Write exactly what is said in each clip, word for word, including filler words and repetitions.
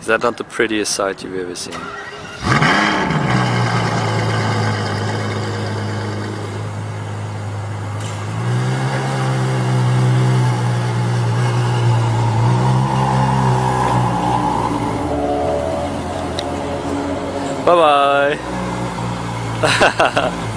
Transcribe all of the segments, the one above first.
that not the prettiest sight you've ever seen? Bye bye.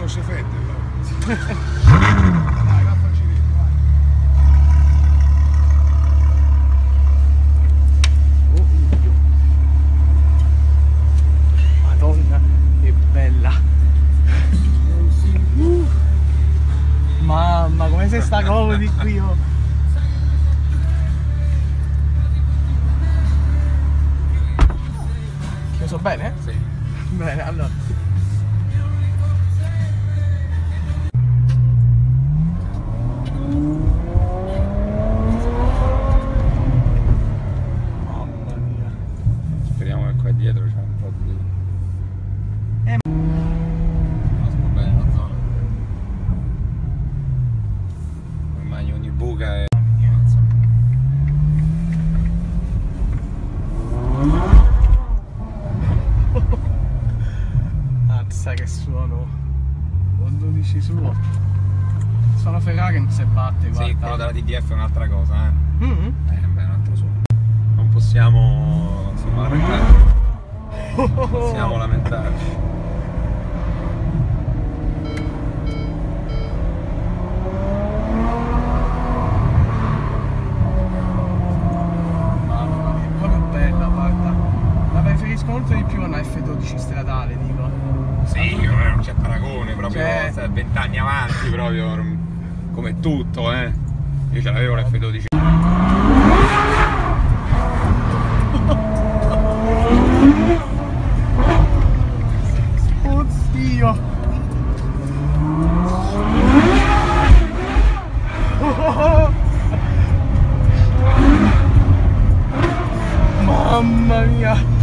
conosce fredde, però. Dai, va a farci dentro, vai. Oh, Dio. Madonna, che bella. Uh. Mamma, come se sta comodi qui, oh. Chiuso bene? Sì. Bene, allora. Mamma mia. Speriamo che qua dietro c'è un po' di... Eh. Conosco bene la zona. Ormai ogni buca è... Mazza che suono. Con dodici suo. Suono Ferrari non si batte, guarda. Sì, quello della T D F è un'altra cosa, eh. Mm-hmm. Eh, beh, è un altro suono. Non possiamo... insomma, lamentarci. Non possiamo lamentarci. Mamma mia, è proprio bella, guarda. La preferisco molto di più a una F dodici stradale, dico. Sì, non c'è paragone, proprio Cioè... vent'anni avanti, proprio come tutto, eh. Io ce l'avevo l'F dodici. Oddio! Mamma mia!